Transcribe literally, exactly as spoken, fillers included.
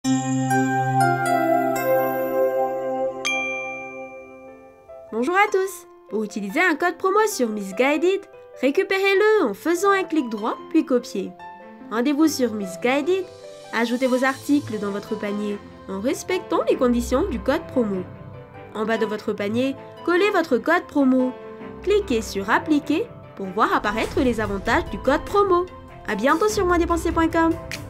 Bonjour à tous! Pour utiliser un code promo sur Missguided, récupérez-le en faisant un clic droit puis copier. Rendez-vous sur Missguided, ajoutez vos articles dans votre panier en respectant les conditions du code promo. En bas de votre panier, collez votre code promo. Cliquez sur Appliquer pour voir apparaître les avantages du code promo. À bientôt sur moins dépenser point com.